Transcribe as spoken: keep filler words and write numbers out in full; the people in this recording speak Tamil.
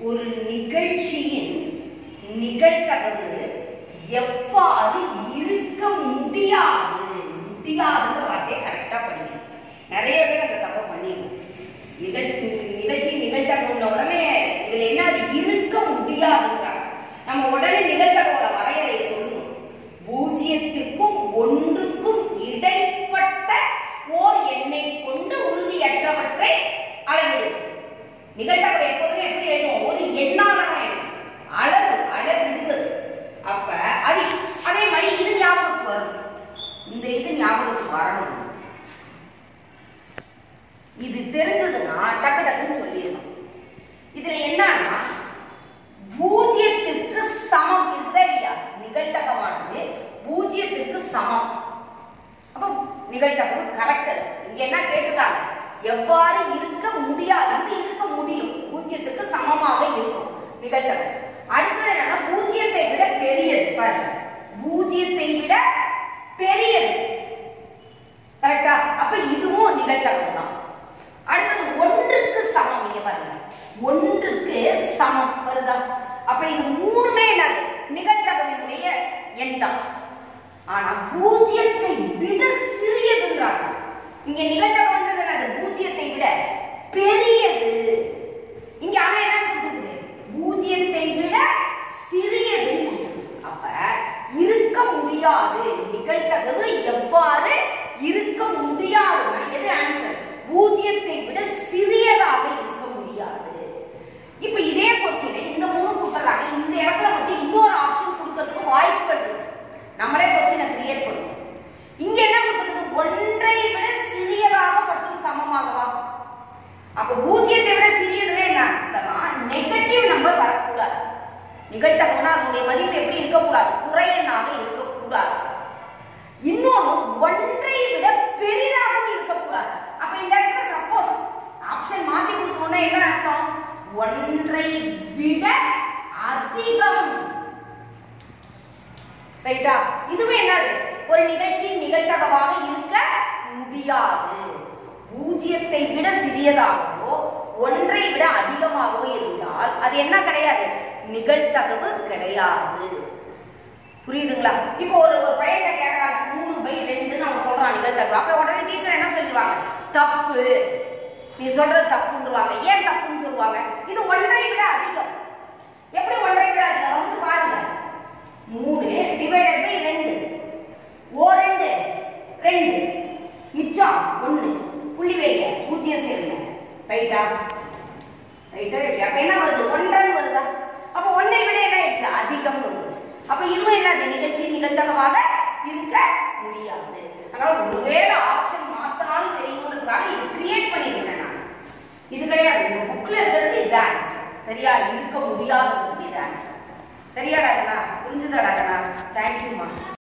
ஒரு நிகழ்ச்சியின் நிகழ்தகவு எவ்வாறு இருக்க முடியாது முடியாதுன்ற வார்த்தையை கரெக்டா படிக்கணும். நிறைய பேர் அந்த தப்பை பண்ணிடும். நிகழ்ச்சி நிகழ்ச்சி நிகழ்தகவுல உடனே இதுல என்ன அது இருக்க முடியாதுன்றாங்க. நம்ம உடனே நிகழ்தகவோட வரையறையை சொல்லணும். பூஜ்ஜியத்திற்கும் ஒன்றுக்கும் இடைப்பட்ட ஓர் எண்ணை கொண்டு உறுதியற்றவற்றை அளவிடும். நிகழ்தகவு எப்போதுமே எப்படி எழுதும்? ஒரு எண்ணாக தான் எழுதும். அளவு அளவிடுவது. அப்ப அது அதே மாதிரி இது ஞாபகத்துக்கு வரும். இந்த இது ஞாபகத்துக்கு வரணும். இது தெரிஞ்சதுன்னா டக்கு டக்குன்னு சொல்லிடணும். இதுல என்னன்னா பூஜ்ஜியத்திற்கு சமம் இருக்குதா இல்லையா? நிகழ்தகவானது பூஜ்ஜியத்திற்கு சமம். அப்ப நிகழ்தகவு கரெக்ட். இங்க என்ன கேட்டிருக்காங்க? எவ்வாறு இருக்க முடியாது? இது இருக்க முடியும். பூஜ்ஜியத்துக்கு சமமாக இருக்கும் நிகழ்தகவு. அடுத்தது என்னன்னா பூஜ்ஜியத்தை விட பெரியது. பாருங்க, பூஜ்ஜியத்தை விட பெரியது. கரெக்டா? அப்ப இதுவும் நிகழ்தகவு தான். அடுத்தது ஒன்றுக்கு சமம். நீங்க பாருங்க, ஒன்றுக்கு சமம் வருதா? அப்ப இது மூணுமே என்னது? நிகழ்தகவினுடைய எண் தான். ஆனா பூஜ்ஜியத்தை விட சிறியதுன்றாங்க. இங்க நிகழ்தகவுன்றது என்னது? பூஜ்ஜியத்தை விட பெரியது. இங்க ஆனா என்ன கொடுக்குது? பூஜ்ஜியத்தை விட சிறியது. அப்ப இருக்க முடியாது. நிகழ்தகவு எவ்வாறு இருக்க முடியாதுன்னா எது ஆன்சர்? பூஜ்ஜியத்தை விட சிறியதாக இருக்க முடியாது. இப்ப இதே கொஸ்டினை இந்த மூணு கொடுத்துறாங்க. இந்த இடத்துல மட்டும் இன்னொரு ஆப்ஷன் கொடுக்கிறதுக்கு வாய்ப்புகள் இருக்கு. நம்மளே கொஸ்டினை கிரியேட் பண்ணுவோம். இங்க என்ன கொடுத்துருக்கு? ஒன்றை விட சிறியதாக மற்றும் சமமாகவா? அப்ப பூஜ்ஜியத்தை விட சிறியதுன்னா என்ன அர்த்தம்னா நெகட்டிவ் நம்பர் வரக்கூடாது. நிகழ்தகவுனா அதனுடைய மதிப்பு எப்படி இருக்கக்கூடாது? குறையனாக இருக்கக்கூடாது. இன்னொன்று ஒன்றை விட பெரிதாகவும் இருக்கக்கூடாது. அப்ப இந்த இடத்துல சப்போஸ் ஆப்ஷன் மாத்தி கொடுக்கணும்னா என்ன அர்த்தம்? ஒன்றை விட அதிகம். ரைட்டா? இதுவே என்னது? ஒரு நிகழ்ச்சி நிகழ்தகவாக இருக்க முடியாது. பூஜ்ஜியத்தை விட சிறியதாகவோ ஒன்றை விட அதிகமாகவோ இருந்தால் அது என்ன கிடையாது? நிகழ்தகவு கிடையாது. புரியுதுங்களா? இப்போ ஒரு ஒரு பையனை கேட்கறாங்க, மூணு பை ரெண்டுன்னு அவங்க சொல்றாங்க நிகழ்தகவு. அப்ப உடனே டீச்சர் என்ன சொல்லிடுவாங்க? தப்பு, நீ சொல்றது தப்புன்றுவாங்க. ஏன் தப்புன்னு சொல்லுவாங்க? இது ஒன்றை விட அதிகம். எப்படி ஒன்றை விட அதிகம்? வந்து பாருங்க, மூணு டிவைடட் பை ரெண்டு, ஓ ரெண்டு ரெண்டு, மிச்சம் ஒண்ணு, புள்ளி வைங்க, பூஜ்ஜியம் சேருங்க. ரைட்டா? ரைட்டா? அப்ப என்ன வருது? ஒன்றன் வருதா? அப்ப ஒன்றை விட என்ன ஆயிடுச்சு? அதிகம் வந்துச்சு. அப்ப இதுவும் என்னது? நிகழ்ச்சி நிகழ்தகவாக இருக்க முடியாது. அதனால ஒருவேளை ஆப்ஷன் மாத்தினாலும் தெரியும்ன்றதுக்காக இது கிரியேட் பண்ணிருக்கேன் நான். இது கிடையாது. இந்த புக்ல இருக்கிறது இது ஆன்சர். சரியா? இருக்க முடியாத இது ஆன்சர். சரியாடா கண்ணா? புரிஞ்சுதாடா கண்ணா? தேங்க்யூமா.